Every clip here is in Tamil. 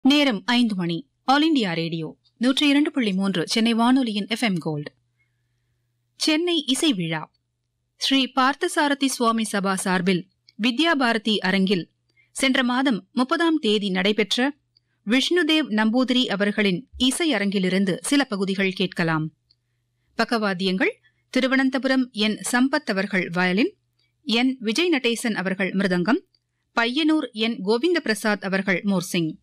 நேரம் 5 மணி. ஆல் இண்டியா ரேடியோ 102.3 சென்னை வானொலியின் FM கோல்டு. சென்னை இசை விழா ஸ்ரீ பார்த்தசாரதி சுவாமி சபா சார்பில் வித்யா பாரதி அரங்கில் சென்ற மாதம் 30ஆம் தேதி நடைபெற்ற விஷ்ணுதேவ் நம்பூதிரி அவர்களின் இசை அரங்கிலிருந்து சில பகுதிகள் கேட்கலாம். பக்கவாத்தியங்கள் திருவனந்தபுரம் என் சம்பத் அவர்கள் வயலின், என் விஜய் நடேசன் அவர்கள் மிருதங்கம், பையனூர் என் கோவிந்த பிரசாத் அவர்கள் morsing.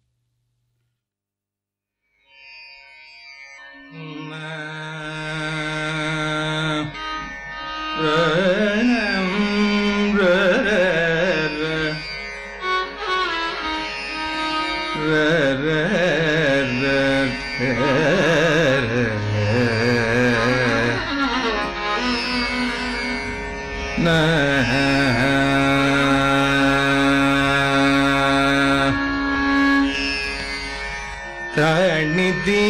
rAnidhi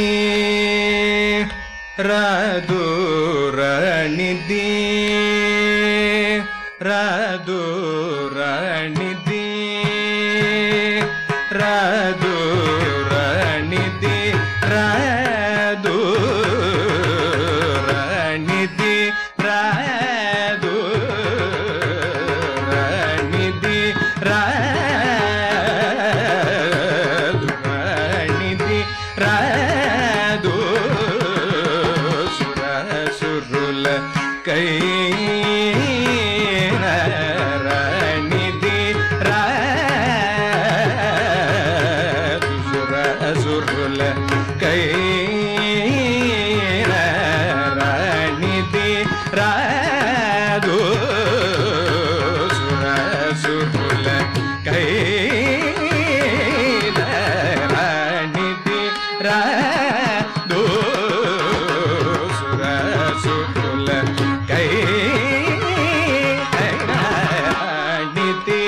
rAdu rAnidhi rAdu rAnidhi rAdu rAnidhi rAdu rAnidhi rAdu rAnidhi rAdu surAsurulakaina-maNirangu-tyAgarAja rAnidhi rAdu surAsurulakaina-maNirangu-tyAgarAja rAdu surAsurulakaina-maNirangu-tyAgarAja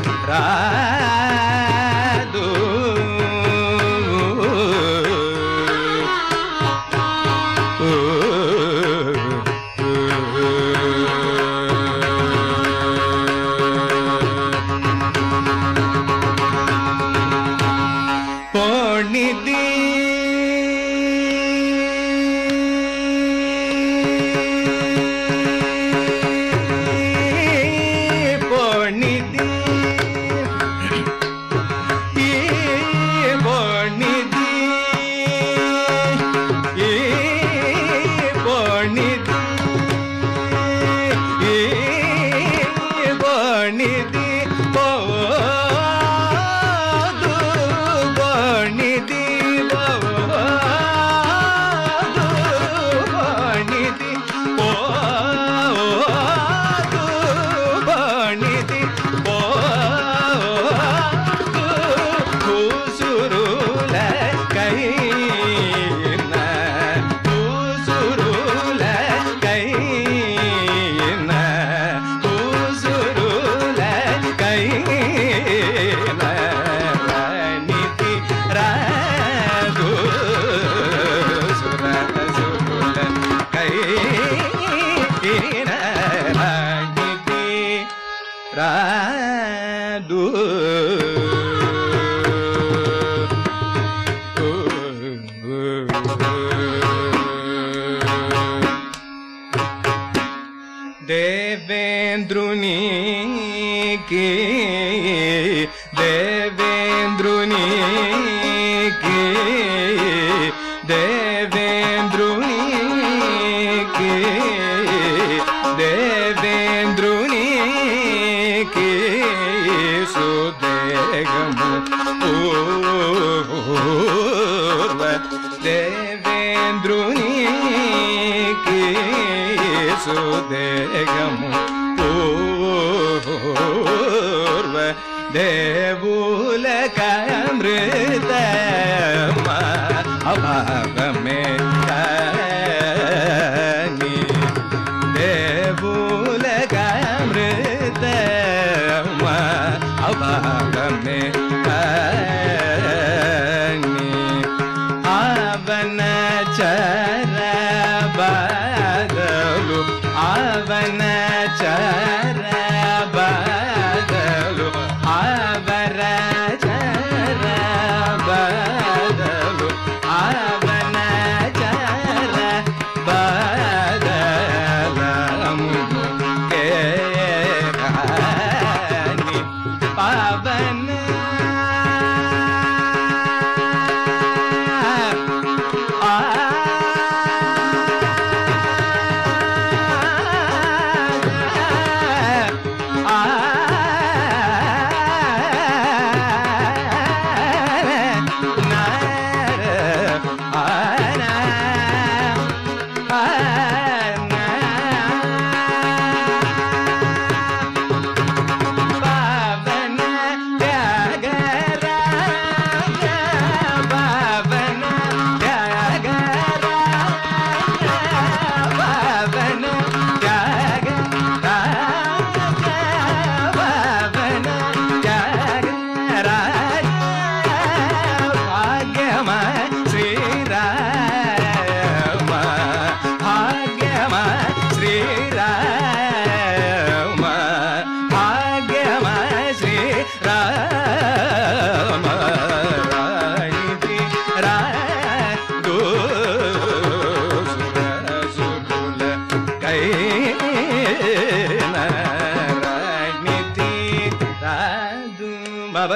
rAdu Ponidhi Ponidhi rAdu Devendruni ki Devendruni ki Devendruni ki Devendruni ki sudegamu urva Devendruni ki sudegamu urva devulakamritama avagame kani devulakamritama avagame kani avanacharabadalu avanacharabadalu avaracharabadalu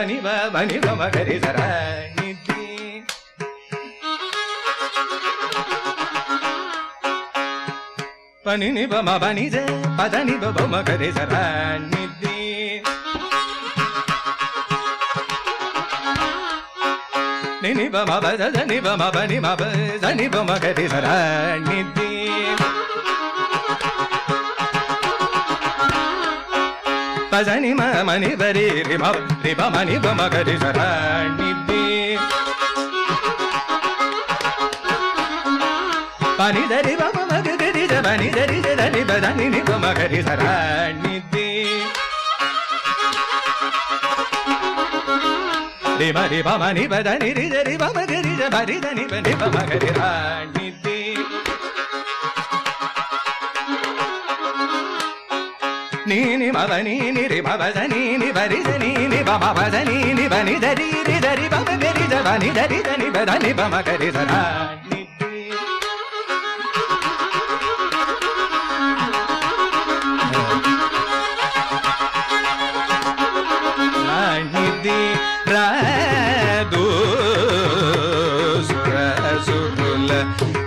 bani ba magari sara nidhi pani ni ba ma bani je padani ba magari sara nidhi ni ba ma ba ni ba ma bani ma ba ni ba magari sara nidhi pazani ma mani bari ri ba mani ba magari sara nidhi pani dari ba magari ja bani dari ja ni ba ni ba magari sara nidhi ri ba mani ba ni ri ba magari ja bari ni ba magari sara nidhi ni ma ba ni ri ma ba ni bari ni ba ma ba ni ba ni dari ri dari ba magari ja bani dari ni ba ni ba magari sara nidhi rAnidhi rAdu surAsurulakaina